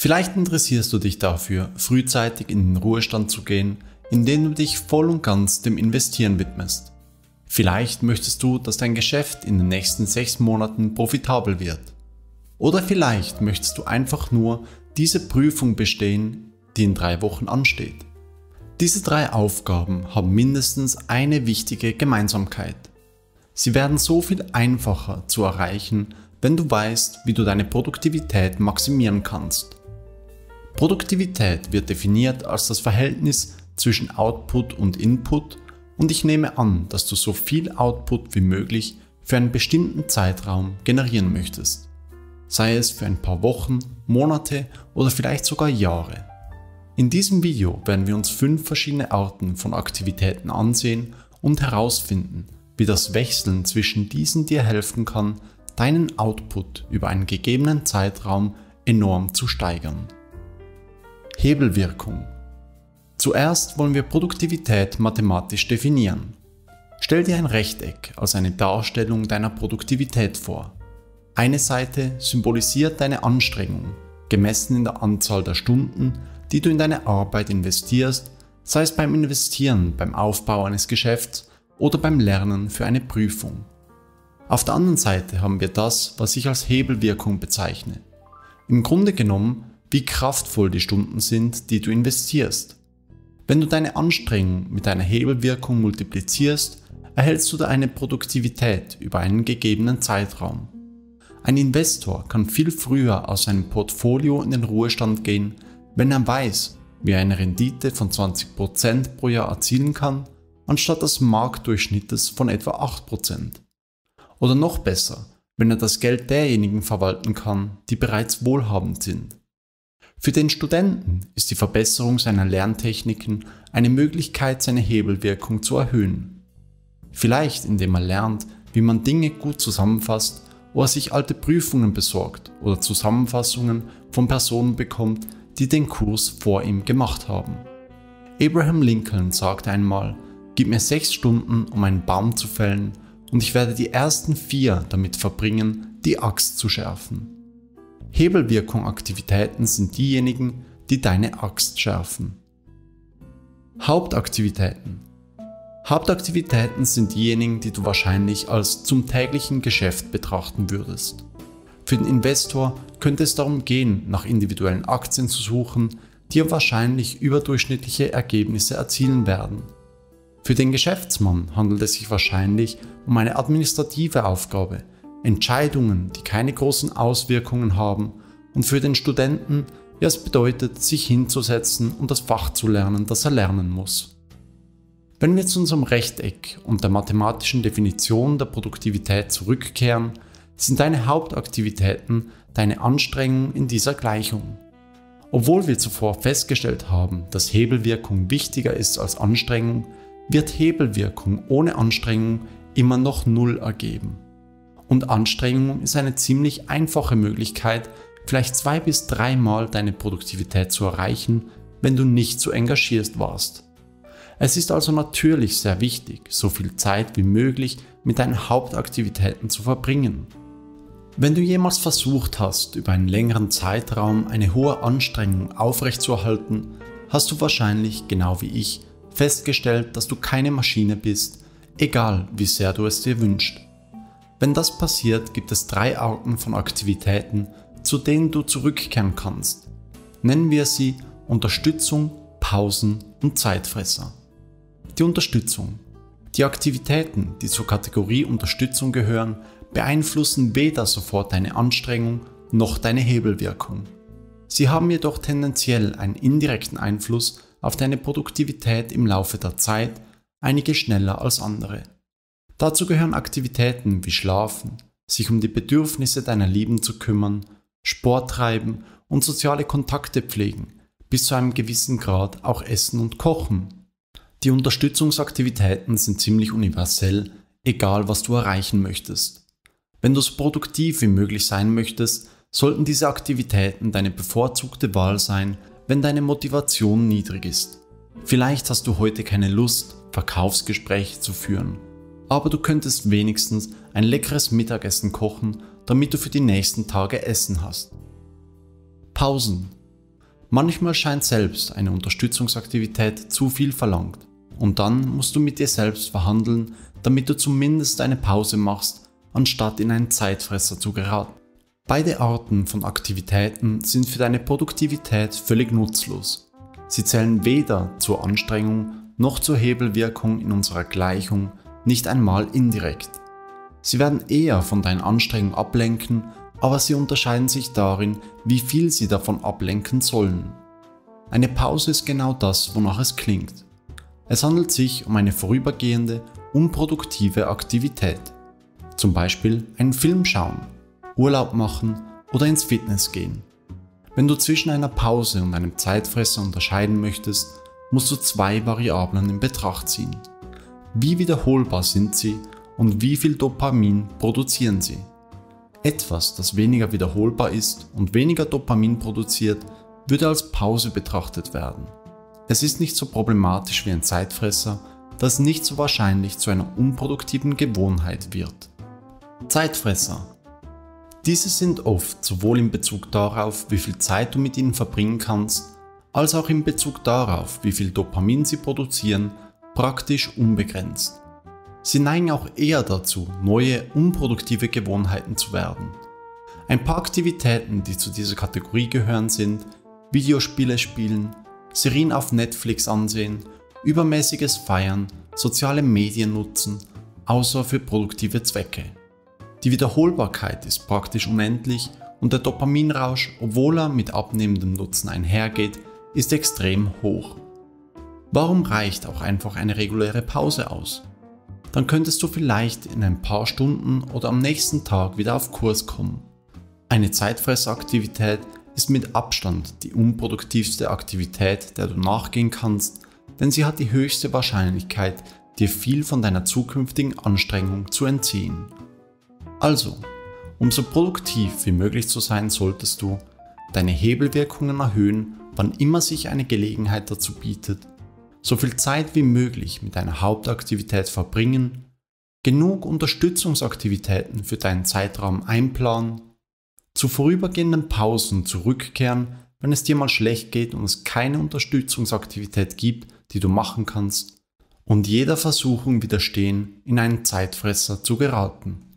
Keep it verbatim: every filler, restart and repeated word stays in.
Vielleicht interessierst du dich dafür, frühzeitig in den Ruhestand zu gehen, indem du dich voll und ganz dem Investieren widmest. Vielleicht möchtest du, dass dein Geschäft in den nächsten sechs Monaten profitabel wird. Oder vielleicht möchtest du einfach nur diese Prüfung bestehen, die in drei Wochen ansteht. Diese drei Aufgaben haben mindestens eine wichtige Gemeinsamkeit. Sie werden so viel einfacher zu erreichen, wenn du weißt, wie du deine Produktivität maximieren kannst. Produktivität wird definiert als das Verhältnis zwischen Output und Input und ich nehme an, dass du so viel Output wie möglich für einen bestimmten Zeitraum generieren möchtest. Sei es für ein paar Wochen, Monate oder vielleicht sogar Jahre. In diesem Video werden wir uns fünf verschiedene Arten von Aktivitäten ansehen und herausfinden, wie das Wechseln zwischen diesen dir helfen kann, deinen Output über einen gegebenen Zeitraum enorm zu steigern. Hebelwirkung. Zuerst wollen wir Produktivität mathematisch definieren. Stell dir ein Rechteck als eine Darstellung deiner Produktivität vor. Eine Seite symbolisiert deine Anstrengung, gemessen in der Anzahl der Stunden, die du in deine Arbeit investierst, sei es beim Investieren, beim Aufbau eines Geschäfts oder beim Lernen für eine Prüfung. Auf der anderen Seite haben wir das, was ich als Hebelwirkung bezeichne. Im Grunde genommen, wie kraftvoll die Stunden sind, die du investierst. Wenn du deine Anstrengung mit einer Hebelwirkung multiplizierst, erhältst du eine Produktivität über einen gegebenen Zeitraum. Ein Investor kann viel früher aus seinem Portfolio in den Ruhestand gehen, wenn er weiß, wie er eine Rendite von zwanzig Prozent pro Jahr erzielen kann, anstatt des Marktdurchschnittes von etwa acht Prozent. Oder noch besser, wenn er das Geld derjenigen verwalten kann, die bereits wohlhabend sind. Für den Studenten ist die Verbesserung seiner Lerntechniken eine Möglichkeit, seine Hebelwirkung zu erhöhen. Vielleicht indem er lernt, wie man Dinge gut zusammenfasst oder sich alte Prüfungen besorgt oder Zusammenfassungen von Personen bekommt, die den Kurs vor ihm gemacht haben. Abraham Lincoln sagte einmal: Gib mir sechs Stunden, um einen Baum zu fällen, und ich werde die ersten vier damit verbringen, die Axt zu schärfen. Hebelwirkung-Aktivitäten sind diejenigen, die deine Axt schärfen. Hauptaktivitäten. Hauptaktivitäten sind diejenigen, die du wahrscheinlich als zum täglichen Geschäft betrachten würdest. Für den Investor könnte es darum gehen, nach individuellen Aktien zu suchen, die wahrscheinlich überdurchschnittliche Ergebnisse erzielen werden. Für den Geschäftsmann handelt es sich wahrscheinlich um eine administrative Aufgabe, Entscheidungen, die keine großen Auswirkungen haben, und für den Studenten, ja, es bedeutet, sich hinzusetzen und das Fach zu lernen, das er lernen muss. Wenn wir zu unserem Rechteck und der mathematischen Definition der Produktivität zurückkehren, sind deine Hauptaktivitäten deine Anstrengung in dieser Gleichung. Obwohl wir zuvor festgestellt haben, dass Hebelwirkung wichtiger ist als Anstrengung, wird Hebelwirkung ohne Anstrengung immer noch Null ergeben. Und Anstrengung ist eine ziemlich einfache Möglichkeit, vielleicht zwei bis dreimal deine Produktivität zu erreichen, wenn du nicht so engagiert warst. Es ist also natürlich sehr wichtig, so viel Zeit wie möglich mit deinen Hauptaktivitäten zu verbringen. Wenn du jemals versucht hast, über einen längeren Zeitraum eine hohe Anstrengung aufrechtzuerhalten, hast du wahrscheinlich, genau wie ich, festgestellt, dass du keine Maschine bist, egal wie sehr du es dir wünschst. Wenn das passiert, gibt es drei Arten von Aktivitäten, zu denen du zurückkehren kannst. Nennen wir sie Unterstützung, Pausen und Zeitfresser. Die Unterstützung. Die Aktivitäten, die zur Kategorie Unterstützung gehören, beeinflussen weder sofort deine Anstrengung noch deine Hebelwirkung. Sie haben jedoch tendenziell einen indirekten Einfluss auf deine Produktivität im Laufe der Zeit, einige schneller als andere. Dazu gehören Aktivitäten wie Schlafen, sich um die Bedürfnisse deiner Lieben zu kümmern, Sport treiben und soziale Kontakte pflegen, bis zu einem gewissen Grad auch Essen und Kochen. Die Unterstützungsaktivitäten sind ziemlich universell, egal was du erreichen möchtest. Wenn du so produktiv wie möglich sein möchtest, sollten diese Aktivitäten deine bevorzugte Wahl sein, wenn deine Motivation niedrig ist. Vielleicht hast du heute keine Lust, Verkaufsgespräche zu führen, aber du könntest wenigstens ein leckeres Mittagessen kochen, damit du für die nächsten Tage Essen hast. Pausen. Manchmal scheint selbst eine Unterstützungsaktivität zu viel verlangt und dann musst du mit dir selbst verhandeln, damit du zumindest eine Pause machst, anstatt in einen Zeitfresser zu geraten. Beide Arten von Aktivitäten sind für deine Produktivität völlig nutzlos. Sie zählen weder zur Anstrengung noch zur Hebelwirkung in unserer Gleichung, nicht einmal indirekt. Sie werden eher von deiner Anstrengung ablenken, aber sie unterscheiden sich darin, wie viel sie davon ablenken sollen. Eine Pause ist genau das, wonach es klingt. Es handelt sich um eine vorübergehende, unproduktive Aktivität. Zum Beispiel einen Film schauen, Urlaub machen oder ins Fitness gehen. Wenn du zwischen einer Pause und einem Zeitfresser unterscheiden möchtest, musst du zwei Variablen in Betracht ziehen. Wie wiederholbar sind sie und wie viel Dopamin produzieren sie? Etwas, das weniger wiederholbar ist und weniger Dopamin produziert, würde als Pause betrachtet werden. Es ist nicht so problematisch wie ein Zeitfresser, da es nicht so wahrscheinlich zu einer unproduktiven Gewohnheit wird. Zeitfresser. Diese sind oft sowohl in Bezug darauf, wie viel Zeit du mit ihnen verbringen kannst, als auch in Bezug darauf, wie viel Dopamin sie produzieren, praktisch unbegrenzt. Sie neigen auch eher dazu, neue, unproduktive Gewohnheiten zu werden. Ein paar Aktivitäten, die zu dieser Kategorie gehören, sind Videospiele spielen, Serien auf Netflix ansehen, übermäßiges Feiern, soziale Medien nutzen, außer für produktive Zwecke. Die Wiederholbarkeit ist praktisch unendlich und der Dopaminrausch, obwohl er mit abnehmendem Nutzen einhergeht, ist extrem hoch. Warum reicht auch einfach eine reguläre Pause aus? Dann könntest du vielleicht in ein paar Stunden oder am nächsten Tag wieder auf Kurs kommen. Eine Zeitfresseraktivität ist mit Abstand die unproduktivste Aktivität, der du nachgehen kannst, denn sie hat die höchste Wahrscheinlichkeit, dir viel von deiner zukünftigen Anstrengung zu entziehen. Also, um so produktiv wie möglich zu sein, solltest du deine Hebelwirkungen erhöhen, wann immer sich eine Gelegenheit dazu bietet, so viel Zeit wie möglich mit deiner Hauptaktivität verbringen, genug Unterstützungsaktivitäten für deinen Zeitraum einplanen, zu vorübergehenden Pausen zurückkehren, wenn es dir mal schlecht geht und es keine Unterstützungsaktivität gibt, die du machen kannst, und jeder Versuchung widerstehen, in einen Zeitfresser zu geraten.